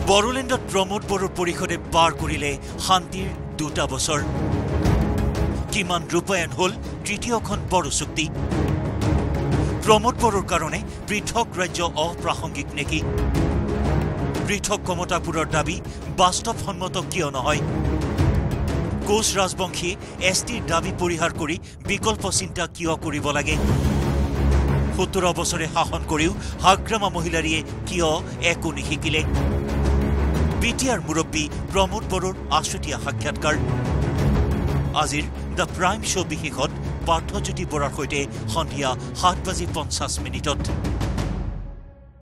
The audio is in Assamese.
বড়োলেণ্ডত প্ৰমোদ বড়োৰ পৰিষদে পাৰ কৰিলে শান্তিৰ 2টা বছৰ কিমান ৰূপায়ণ হল তৃতীয়খন বড়ো চুক্তি প্ৰমোদ বড়োৰ কাৰণে পৃথক ৰাজ্য অপ্ৰাসংগিক নেকি পৃথক কমতাপুৰৰ দাবী বাস্তৱসন্মত কিয় নহয় কোচ ৰাজবংশী এছটিৰ দাবী পৰিহাৰ কৰি বিকল্প চিন্তা কিয় কৰিব লাগে 17 বছৰে শাসন কৰিও হাগ্ৰামা মহিলাৰীয়ে কিয় একো নিশিকিলে BTR মুৰব্বী প্ৰমোদ বড়োৰ আছুতীয়া সাক্ষাৎকাৰ আজিৰ দ্য প্ৰাইম শ্ব' বিশেষত পাৰ্থজ্যোতি বৰাৰ সৈতে সন্ধিয়া 7:50